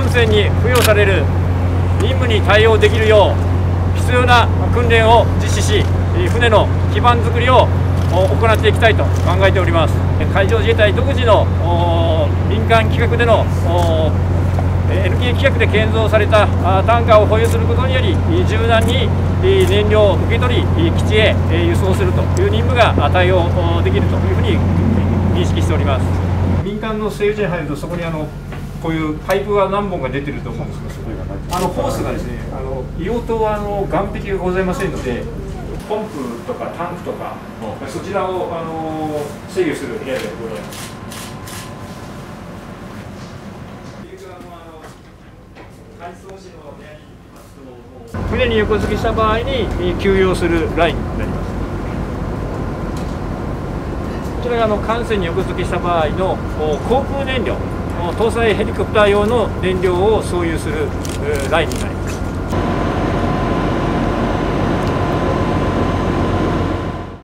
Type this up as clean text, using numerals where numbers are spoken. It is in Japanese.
船に付与される任務に対応できるよう必要な訓練を実施し、船の基盤づくりを行っていきたいと考えております。海上自衛隊独自の民間規格でのNK 規格で建造されたタンカーを保有することにより、柔軟に燃料を受け取り基地へ輸送するという任務が対応できるというふうに認識しております。民間の製油所に入ると、そこにこういうパイプが何本か出てると思うんですけど、ホースがですね、硫黄島は岸壁がございませんので、ポンプとかタンクとか、そちらを制御する部屋でございます。船に横付けした場合に給油をするラインになります。こちらが艦船に横付けした場合の航空燃料、搭載ヘリコプター用の燃料を送油するラインになります。